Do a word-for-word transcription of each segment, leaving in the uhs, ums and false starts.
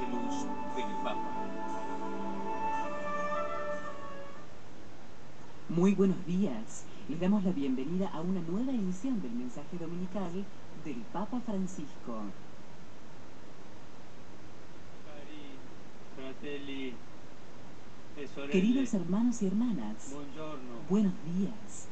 Ángelus del Papa. Muy buenos días. Les damos la bienvenida a una nueva emisión del mensaje dominical del Papa Francisco. Cari fratelli e sorelle, Queridos hermanos y hermanas, buongiorno. buenos días.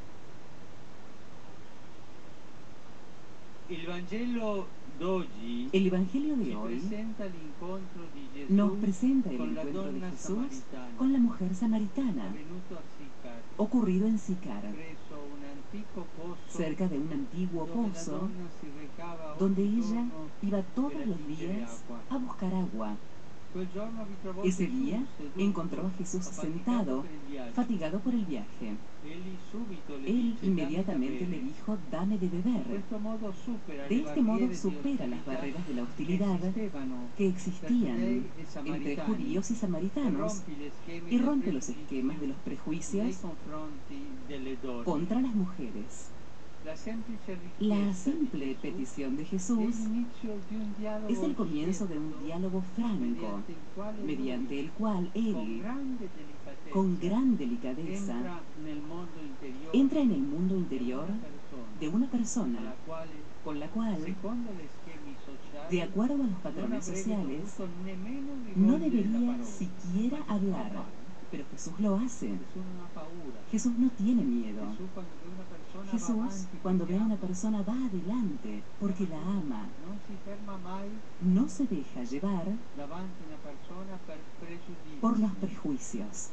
Il Vangelo d'oggi El Evangelio de ci hoy presenta l'incontro di Gesù nos presenta el con la encuentro de donna Jesús samaritana, con la mujer samaritana, avvenuto a Sicar, ocurrido en Sicar, presso un antico pozo cerca de un antiguo dove la pozo donna si recava donde ogni ella giorno iba per todos los attingere días acqua. a buscar agua. Quel giorno ritrovò Ese Gesù día seduto, encontró a Jesús affaticato sentado, per il viaggio. fatigado por el viaje. Egli subito le Él dice, inmediatamente "Dammi da le bere". dijo, dame de In beber. questo modo supera De le este modo barriere di supera las ostilità barreras de la che hostilidad esistevano que tra existían giudei e entre samaritani, judíos y e samaritanos rompi gli schemi y del rompe los pregiudizio esquemas de los nei prejuicios confronti delle donne. contra las mujeres. La semplice La richiesta di simple Gesù petición de è Jesús l'inizio di un dialogo es el comienzo de un scelto, diálogo franco, mediante il quale mediante lui, el cual con Él, grande delicatezza, con gran delicadeza, entra nel mondo interiore entra en el mundo di interior una persona, de una alla persona quale, con la cual, secondo gli schemi sociali, de acuerdo a los non patrones avrebbe sociales, dovuto nemmeno no rivolgere la debería parola. siquiera Ma Gesù hablar, lo fa. pero Jesús lo hace. Gesù non ha paura. Jesús no tiene miedo. Gesù quando ve una persona va Jesús, avanti cuando ve a perché una ama, persona, va adelante porque la ama. non si ferma mai No se deja llevar davanti a una persona per pregiudizi. por los prejuicios.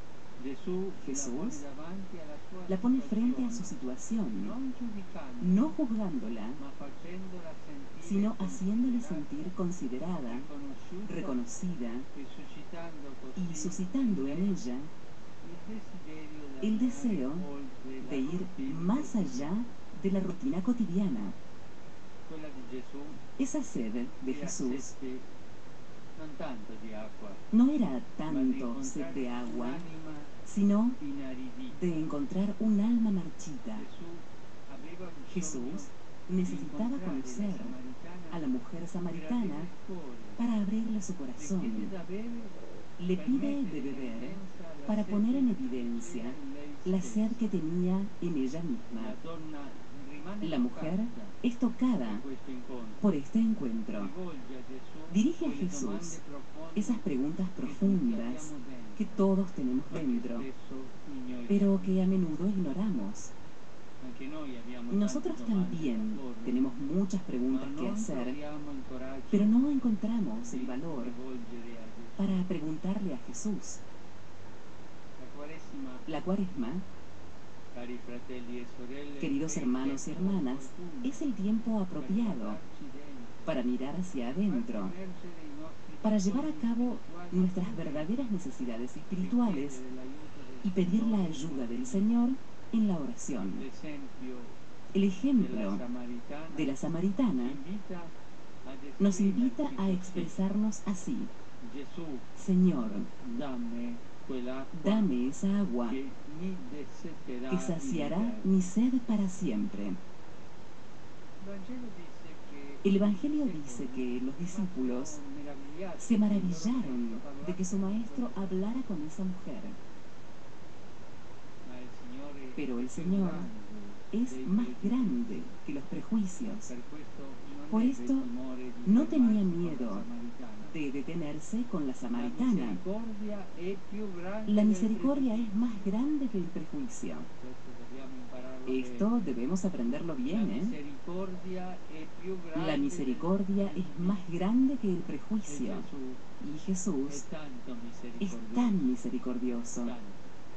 Gesù, Jesús la pone davanti alla sua La pone frente a situazione, su situación, non giudicando, no juzgándola, ma facendola sentire sino haciéndole considerata, sentir considerada, riconosciuta reconocida e suscitando così y suscitando en ella il desiderio di el andare deseo oltre de la ir routine más quotidiana. allá de la rutina cotidiana. Quella di Gesù Esa sed de era Jesús sete non tanto di acqua, no era ma di tanto sed incontrare de agua, un'anima sino inaridita. de encontrar un alma marchita. Gesù aveva bisogno Jesús di necesitaba incontrare conocer la samaritana a la mujer per samaritana aprire il cuore. para abrirle su Le corazón. chiede da bere Le per pide mettere de in beber evidenza la para sete poner en che evidencia era in lei la stessa. sed que tenía en ella La misma. donna rimane La mujer toccata es tocada da questo incontro. por este encuentro. Rivolge a Gesù Dirige a quelle Jesús domande profonde esas preguntas che tutti profundas abbiamo dentro, que todos tenemos ma che dentro, spesso ignoriamo. pero que a menudo ignoramos. Anche noi abbiamo Nosotros tante domande también da porre, tenemos muchas ma preguntas que non hacer, troviamo il coraggio pero no encontramos di el valor rivolgere a Gesù. para preguntarle a Jesús. La Quaresima, La Cuaresma, cari fratelli e sorelle, queridos è il hermanos y tempo hermanas, opportuno es el tiempo per apropiado guardarci dentro, para mirar hacia per adentro, emergere i nostri para llevar a bisogni cabo spirituali nuestras puri, verdaderas necesidades e espirituales chiedere l'aiuto del y pedir la Signore ayuda del in Señor en la oración. l'esempio El della ejemplo samaritana de la samaritana invita ad nos invita esprimersi a così: expresarnos así: Gesù, Señor, dammi quell'acqua dame esa agua che mi desseterà que in saciará eterno. mi sed para siempre. Il Vangelo dice che El i Evangelio discepoli dice que los discípulos rimasero meravigliati se che il loro maravillaron maestro de que su parlasse con maestro quella- hablara con esa mujer. Ma il Signore Pero è el più Señor grande es dei más pregiudizi. grande que los prejuicios. Per questo non Por ebbe esto, timore di no tenía fermarsi con miedo la samaritana. de detenerse con la La samaritana. misericordia è più grande La del misericordia es pregiudizio. más grande que el prejuicio. Questo dobbiamo impararlo Esto bene. debemos aprenderlo La bien, ¿eh? misericordia è più grande La misericordia del es pregiudizio. más grande que el E prejuicio. Gesù Y è Jesús tanto es misericordioso. tan misericordioso. Tanto.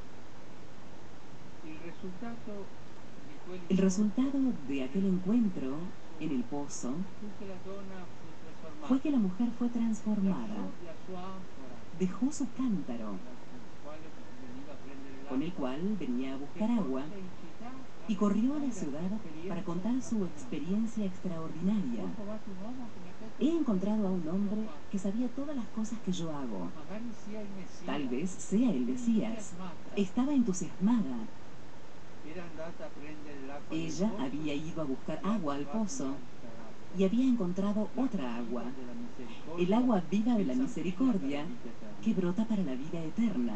Il risultato di El quell'incontro resultado de aquel encuentro en el pozo fu che la donna fu trasformata. fue que la mujer fue transformada. Lasciò la sua anfora, Dejó su cántaro, con il quale veniva a prendere con el l'acqua, cual venía a che buscar agua, corse in città a y corrió a la raccontare ciudad sua esperienza para contar su straordinaria. experiencia extraordinaria. Ho trovato un uomo che mi ha detto He tutto encontrado a quello un che io hombre ho fatto. que sabía todas las cosas que yo hago. Magari sia il Messia. Tal vez sea el Mesías. Entusiasmata. Estaba entusiasmada. Era andata a prendere l'acqua del Ella pozzo había ido a buscar e ha agua al trovato pozo una ristorante. y había encontrado otra agua, el agua viva de la misericordia que brota para la vida eterna.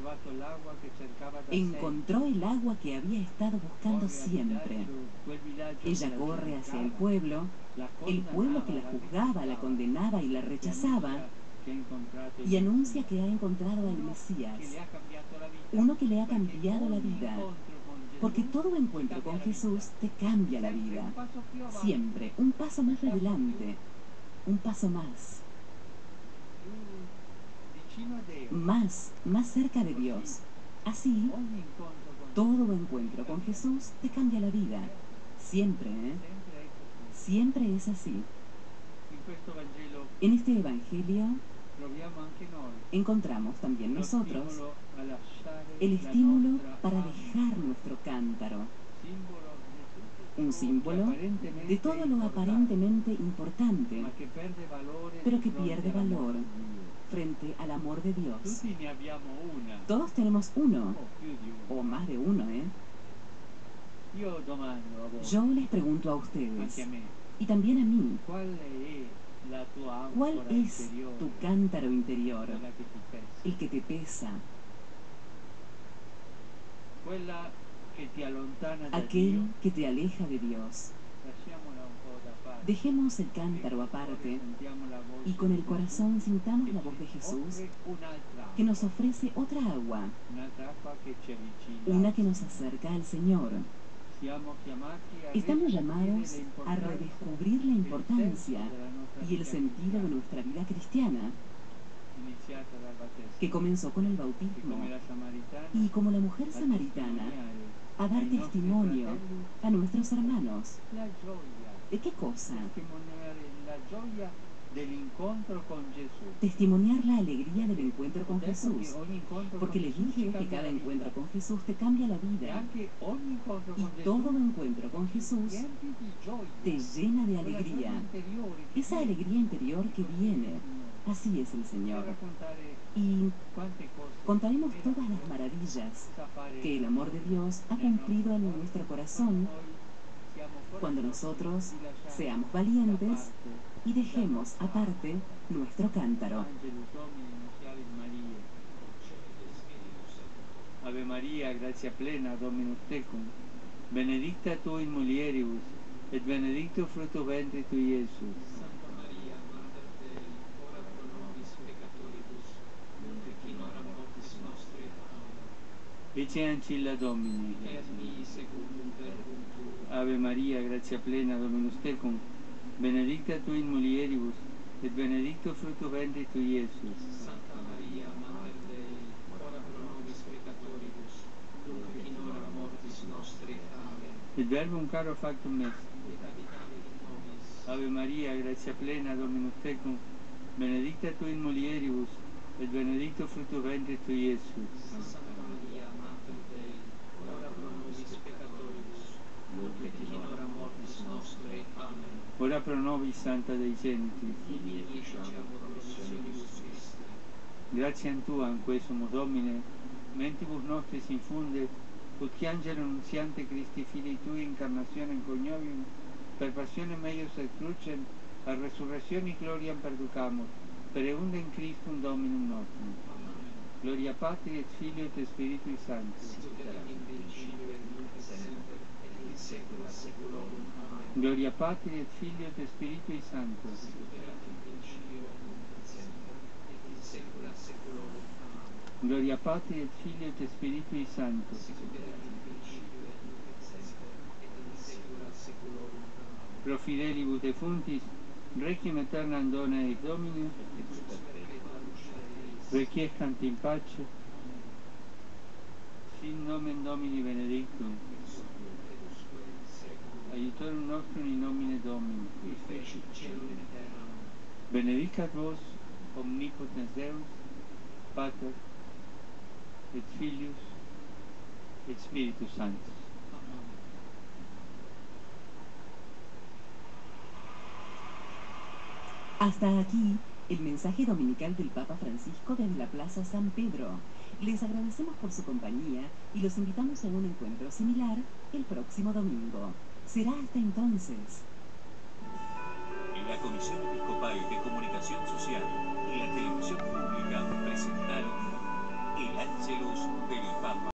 Encontró el agua que había estado buscando siempre. Ella corre hacia el pueblo, el pueblo que la juzgaba, la condenaba y la rechazaba, y anuncia que ha encontrado al Mesías, uno que le ha cambiado la vida, porque todo encuentro con Jesús te cambia la vida. Siempre, un paso más adelante, un paso más, más, más cerca de Dios. Así, todo encuentro con Jesús te cambia la vida. Siempre, ¿eh? Siempre es así. En este Evangelio encontramos también nosotros el estímulo para dejar nuestro cántaro, un símbolo de todo lo aparentemente importante, pero que pierde valor frente al amor de Dios. Todos tenemos uno, o más de uno, ¿eh? Yo les pregunto a ustedes, y también a mí, ¿cuál es tu cántaro interior, el que te pesa, aquel que te aleja de Dios? Dejemos el cántaro aparte y con el corazón sintamos la voz de Jesús que nos ofrece otra agua, una que nos acerca al Señor. Estamos llamados a redescubrir la importancia y el sentido de nuestra vida cristiana, que comenzó con el bautismo, y como la mujer samaritana, a dar testimonio a nuestros hermanos. ¿De qué cosa? Testimoniar la alegría del encuentro con Jesús, porque les dije que cada encuentro con Jesús te cambia la vida, y todo encuentro con Jesús te llena de alegría, esa alegría interior que viene. Así es el Señor. Y contaremos todas las maravillas que el amor de Dios ha cumplido en nuestro corazón cuando nosotros seamos valientes y dejemos aparte nuestro cántaro. Ave Maria, gratia plena, Dominus tecum, benedicta tu in mulieribus, et benedictus fructus ventris tui, Iesus. Santa Maria, Mater Dei, ora pro nobis peccatoribus, nunc et in hora mortis nostre. Amen. Ecce ancilla Domini. Et mi secundum verbum tuum. Ave Maria, gratia plena, Dominus tecum, benedicta tu in mulieribus, et benedictus fructus ventris tui, Iesus. Santa Maria, Mater Dei, ora pro nobis peccatoribus, nunc et in hora mortis nostre. Amen. Et verbum caro factum est. Et habitavit in nobis. Ave Maria, gratia plena, Dominus tecum, benedicta tu in mulieribus, et benedictus fructus ventris tui, Iesus. Santa Maria, Mater Dei, ora pro nobis peccatoribus, nunc et in hora mortis nostre. Amen. Ora pro nobis, Santa Dei Genitis. Vini et diciamo promissionibus Christi. Gratiam Tuam, quae sumus Domine, mentibus nostris infunde, ut qui angelo nuntiante Christi Filii Tui incarnationem coniovium, per passionem eius et crucem, a resurrectione gloriam perducamus, per eundem Christum Dominum nostrum. Amen. Gloria Patri et Filio et Spiritui Sancti. Sicut erat in principio et nunc et semper, et in saecula saeculorum. Amen. Gloria Patri et Filio et Spiritui Sancti. Sicut erat in principio et nunc et semper, et in saecula saeculorum. Amen. Gloria Patri et Filio et Spiritui Sancti. Sicut erat in principio et nunc et semper, et in saecula saeculorum. Amen. Pro fidelibus defuntis, requiem aeternam dona eis Domine, Et lux perpetua lucere eis. requiescant in pace, sin nomen Domini benedictum, Ex hoc nunc et usque in saeculum. aiutorium nostrum in nomine Domini. Qui fecit caelum et terram. Benedicat vos, omnipotens Deus, Pater, et Filius, et Spiritus Sanctus. Amen. Hasta aquí el mensaje dominical del Papa Francisco desde la Plaza San Pedro. Les agradecemos por su compañía y los invitamos a un encuentro similar el próximo domingo. Será hasta entonces. Comisión Episcopal de Comunicación Social y la Televisión Pública presentaron el Ángelus del Papa.